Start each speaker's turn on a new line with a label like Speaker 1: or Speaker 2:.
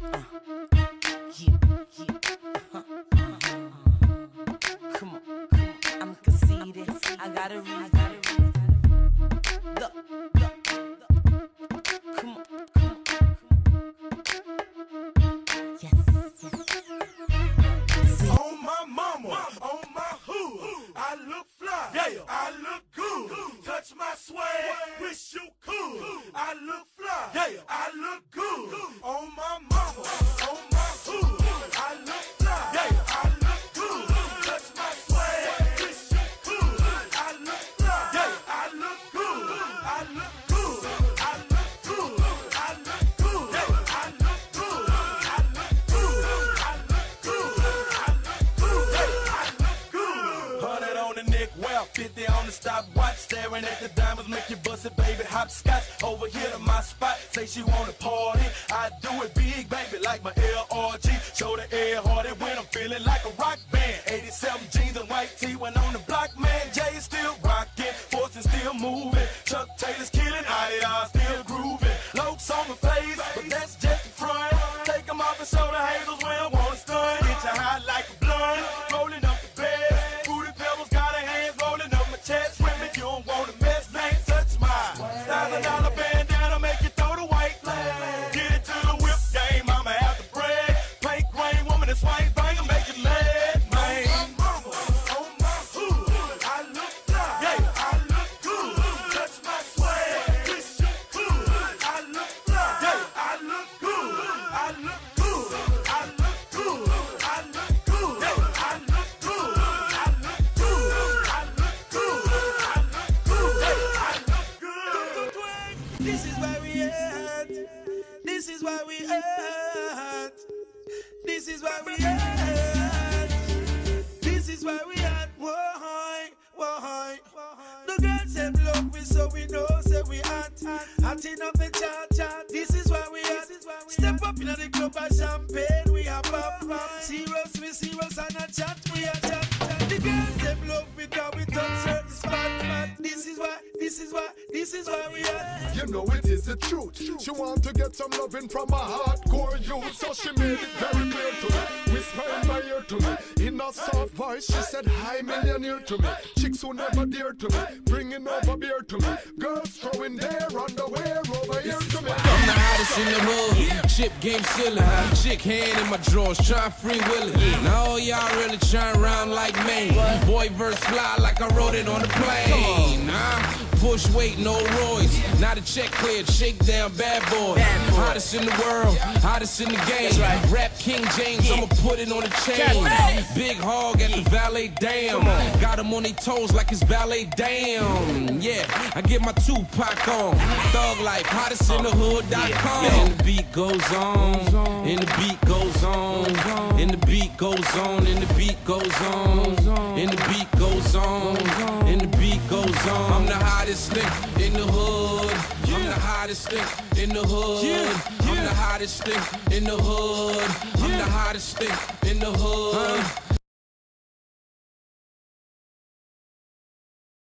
Speaker 1: Yeah, yeah. Come on, I'm conceited. I got a reason. Look, come on. Yes.
Speaker 2: On my mama, on my hood, I look fly, yeah, I look good. Touch my swag, wish you could. I look fly, yeah, I look good. On my mama, on my hood, I look fly, yeah, I look good. Touch my swag, wish you could. I look fly, yeah, I look good. I look good. I look good. I look good. Yeah, I look good. I look good. I look good. I look good. 100 on the neck, well, 50 on the stopwatch. Staring at the diamonds, make you bust it, baby. Hopscotch over here to my spot. Say she wanna party, I do it big, baby, like my LRG. Show the air hardy when I'm feeling like a rock band. 87 jeans and white tee when on the block, man. Jay is still rocking, Fortune still moving. Chuck Taylor's killing, I still grooving. Lokes on my face, but that's just the front. Take them off and show the haters where I wanna stun. Get you high like a blunt, rolling up the bed. Fruity Pebbles got her hands rolling up my chest. Women, you don't wanna mess, man, touch my $1,000 bandana, make you throw the white flag. Get it to the whip game, I'ma have to brag. Pink rain woman and swing banger, make it mad, man. On my mama, on my hood, I look fly, yeah, I look good. Touch my swag, wish you could. I look fly, yeah, I look good. I look good. I look good. I look good. Yeah, I look good. I look good. I look good. I look good. Yeah, I look good.
Speaker 3: This is where we at. This is where we at. This is where we at. This is where we at. Why? The girls them love we, so we know, say we hot. Hot enough the chat. This is where we at. Step up in the club and champagne, we are pop. Serious, we serious and a chat, we are chat. The girls them love we, cause we touch certain spot. This is why we are.
Speaker 4: You know it is the truth. She want to get some loving from a hardcore youth, so she made it very clear to me. Whisper in my ear to me, in a soft voice, she said, "Hi, millionaire" to me. Chicks who never dear to me, bringing over beer to me. Girls throwing their underwear over here to me.
Speaker 5: I'm the hottest in the hood, chip game silly. Chick hand in my drawers, trying free will it. Now all y'all really trying round like me. Boy verse fly like I wrote it on the plane. Push weight, no Royce. Now the check cleared, shake down, bad boy. Hottest in the world, hottest in the game. Rap King James, I'ma put it on the chain. Big hog at the valet, damn. Got him on their toes like it's ballet, damn. Yeah, I get my Tupac on. Thug life, hottest in the hood.com. And the beat goes on, and the beat goes on, and the beat goes on, and the beat goes on, and the beat goes on, and the beat goes on. I'm the hottest nigga in the hood. I'm the hottest nigga in the hood. I'm the hottest nigga in the hood. I'm the hottest nigga in the hood.